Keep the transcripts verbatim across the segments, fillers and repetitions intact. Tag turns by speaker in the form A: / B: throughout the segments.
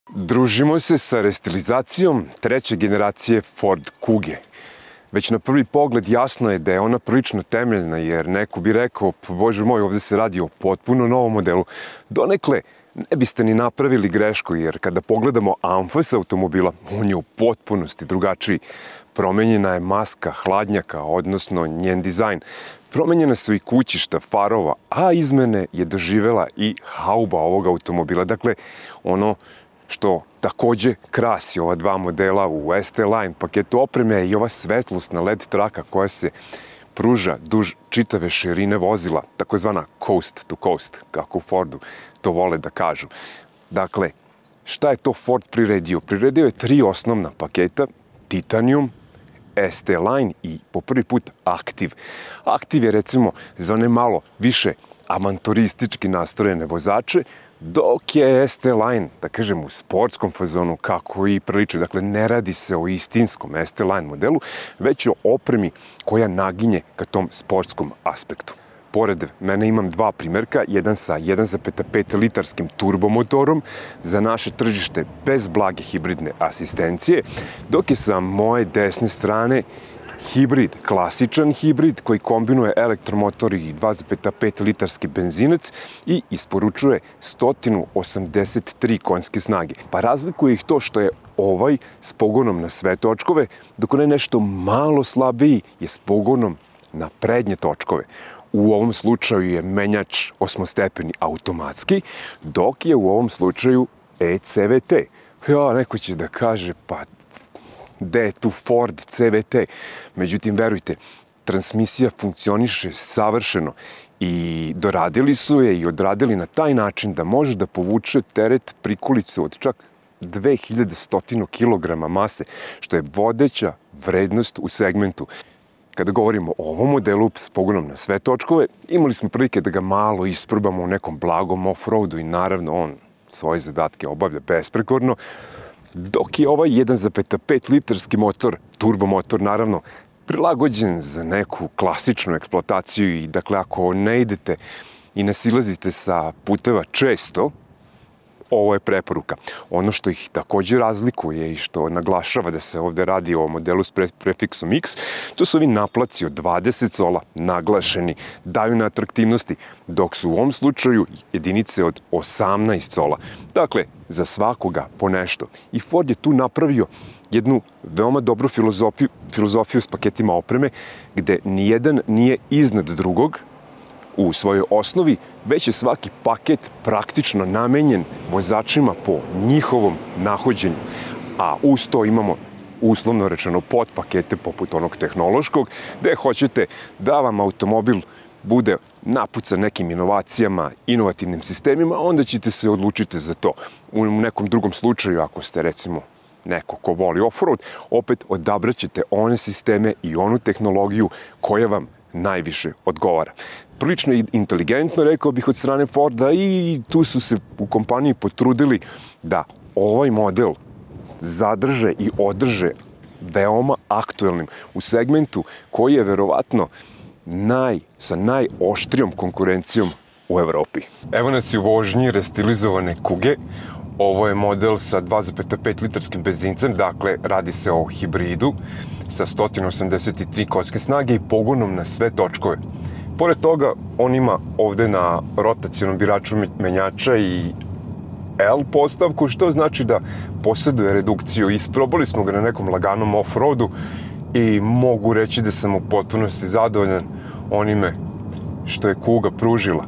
A: Družimo se sa restilizacijom treće generacije Ford Kuge. Već na prvi pogled jasno je da je ona prilično temeljna, jer neko bi rekao, bože moj, ovde se radi o potpuno novom modelu. Donekle ne biste ni napravili grešku, jer kada pogledamo amfas automobila, on je u potpunosti drugačiji. Promenjena je maska hladnjaka, odnosno njen dizajn. Promenjene su i kućišta, farova, a izmene je doživela i hauba ovog automobila. Dakle, ono što takođe krasi ova dva modela u S T Line paketu opreme je i ova svetlosna L E D traka koja se pruža duž čitave širine vozila, takozvana coast to coast, kako u Fordu to vole da kažu. Dakle, šta je to Ford priredio? Priredio je tri osnovna paketa, Titanium, S T Line i po prvi put Active. Active je recimo za one malo više avanturistički nastrojene vozače, dok je S T Line, da kažem, u sportskom fazonu, kako i priliči. Dakle, ne radi se o istinskom S T Line modelu, već o opremi koja naginje ka tom sportskom aspektu. Pored mene imam dva primjerka, jedan sa jedan zarez pet litarskim turbomotorom za naše tržište bez blage hibridne asistencije, dok je sa moje desne strane hibrid, klasičan hibrid koji kombinuje elektromotor i dva zarez pet litarski benzinac i isporučuje sto osamdeset tri konjske snage. Pa razlikuje ih to što je ovaj s pogonom na sve točkove, dok onaj nešto malo slabiji je s pogonom na prednje točkove. U ovom slučaju je menjač osmostepeni automatski, dok je u ovom slučaju E C V T. Ja, neko će da kaže, pa gde je tu Ford C V T? Međutim, verujte, transmisija funkcioniše savršeno i doradili su je i odradili na taj način da može da povuče teret prikolicu od čak dve hiljade sto kilograma mase, što je vodeća vrednost u segmentu. Kada govorimo o ovom modelu s pogonom na sve točkove, imali smo prilike da ga malo isprobamo u nekom blagom off-roadu i naravno on svoje zadatke obavlja besprekorno, dok je ovaj jedan zarez pet litarski motor, turbomotor naravno, prilagođen za neku klasičnu eksploataciju i dakle ako ne idete i ne silazite sa puteva često, ovo je preporuka. Ono što ih takođe razlikuje i što naglašava da se ovde radi o modelu s prefiksom X, to su ovi naplaci od dvadeset cola, naglašeni, daju na atraktivnosti, dok su u ovom slučaju jedinice od osamnaest cola. Dakle, za svakoga po nešto. I Ford je tu napravio jednu veoma dobru filozofiju, filozofiju s paketima opreme, gde nijedan nije iznad drugog u svojoj osnovi, već je svaki paket praktično namenjen vozačima po njihovom nahođenju. A uz to imamo uslovno rečeno podpakete poput onog tehnološkog, gde hoćete da vam automobil bude napucan nekim inovacijama, inovativnim sistemima, onda ćete se odlučiti za to. U nekom drugom slučaju, ako ste recimo neko ko voli off-road, opet odabraćete one sisteme i onu tehnologiju koja vam najviše odgovara. Prilično inteligentno, rekao bih, od strane Forda i tu su se u kompaniji potrudili da ovaj model zadrže i održe veoma aktuelnim u segmentu koji je verovatno naj, sa najoštrijom konkurencijom u Evropi. Evo nas i u vožnji restilizovane Kuge. Ovo je model sa dva zarez pet litarskim benzincem, dakle radi se o hibridu sa sto osamdeset tri konjske snage i pogonom na sve točkove. Pored toga, on ima ovde na rotacionom biraču menjača i L postavku, što znači da posjeduje redukciju. Isprobali smo ga na nekom laganom off-roadu i mogu reći da sam u potpunosti zadovoljan onime što je Kuga pružila.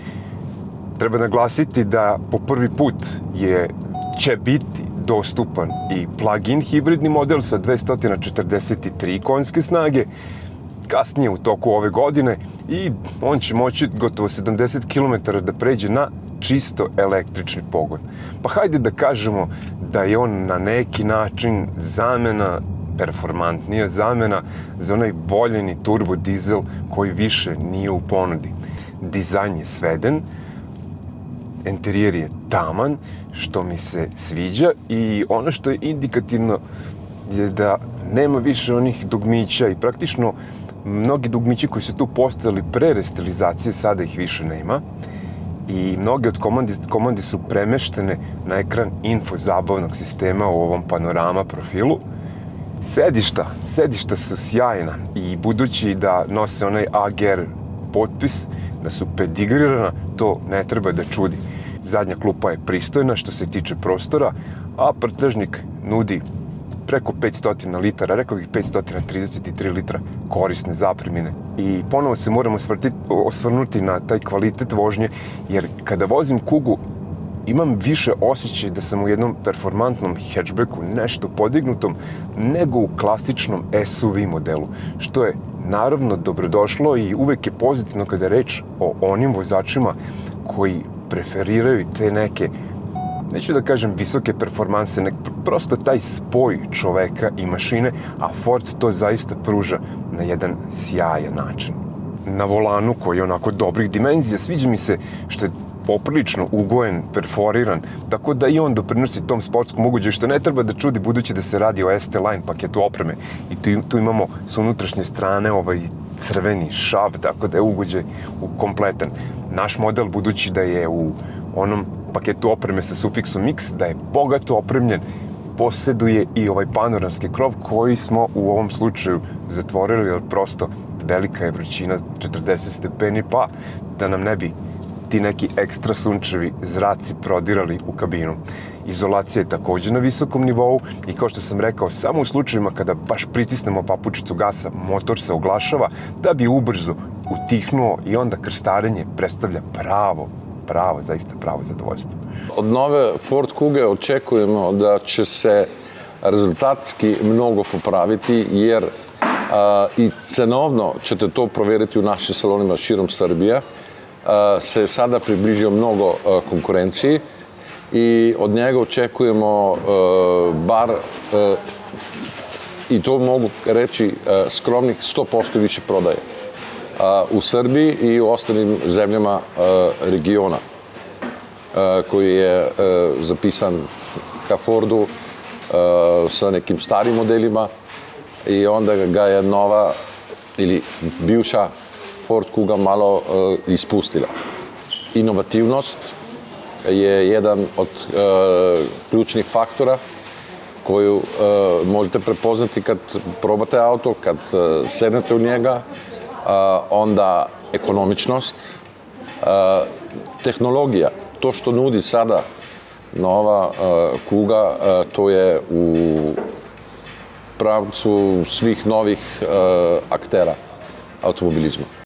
A: Treba naglasiti da po prvi put je, će biti dostupan i plug-in hibridni model sa dvesta četrdeset tri konjske snage, kasnije u toku ove godine, i on će moći gotovo sedamdeset kilometara da pređe na čisto električni pogon. Pa hajde da kažemo da je on na neki način zamena, performantnija zamena za onaj voljeni turbo dizel koji više nije u ponudi. Dizajn je sveden, interijer je taman, što mi se sviđa, i ono što je indikativno je da nema više onih dugmića i praktično mnogi dugmići koji su tu postojali pre restilizacije, sada ih više nema. i mnoge od komandi, komandi su premeštene na ekran info zabavnog sistema u ovom panorama profilu. Sedišta, sedišta su sjajna i budući da nose onaj A G R potpis, da su pedigrirana, to ne treba da čudi. Zadnja klupa je pristojna što se tiče prostora, a prtljažnik nudi preko petsto litara, rekao bih petsto trideset tri litra korisne zapremine. I ponovo se moramo osvrnuti na taj kvalitet vožnje, jer kada vozim Kugu imam više osjećaj da sam u jednom performantnom hatchbacku, nešto podignutom, nego u klasičnom S U V modelu, što je naravno dobrodošlo i uvek je pozitivno kada je reč o onim vozačima koji preferiraju te neke, neću da kažem visoke performanse, nek prosto taj spoj čoveka i mašine, a Ford to zaista pruža na jedan sjajan način. Na volanu koji je onako dobrih dimenzija, sviđa mi se što je poprilično ugojen, perforiran, tako da i on doprinosi tom sportskom ugođaju, što ne treba da čudi budući da se radi o S T Line paketu opreme. I tu, tu imamo s unutrašnje strane ovaj crveni šav, tako da je ugođaj kompletan. Naš model, budući da je u onom paketu opreme sa sufiksom X, da je bogato opremljen, posjeduje i ovaj panoramski krov koji smo u ovom slučaju zatvorili, jer prosto velika je vrućina, četrdeset stepeni, pa da nam ne bi ti neki ekstra sunčevi zraci prodirali u kabinu. Izolacija je također na visokom nivou i kao što sam rekao, samo u slučajima kada baš pritisnemo papučicu gasa, motor se oglašava da bi ubrzo utihnuo i onda krstarenje predstavlja pravo, pravo, zaista pravo zadovoljstvo.
B: Od nove Ford Kuge očekujemo da će se rezultatski mnogo popraviti, jer a, i cenovno ćete to provjeriti u našim salonima širom Srbije, a, se sada približio mnogo a, konkurenciji i od njega očekujemo a, bar, a, i to mogu reći, a, skromnih sto posto više prodaje a, u Srbiji i u ostalim zemljama a, regiona, koji je zapisan ka Fordu sa nekim starim modelima i onda ga je nova ili bivša Ford Kuga malo ispustila. Inovativnost je jedan od ključnih faktora koju možete prepoznati kad probate auto, kad sednete u njega, onda ekonomičnost, tehnologija. To što nudi sada nova uh, Kuga, uh, to je u pravcu svih novih uh, aktera automobilizma.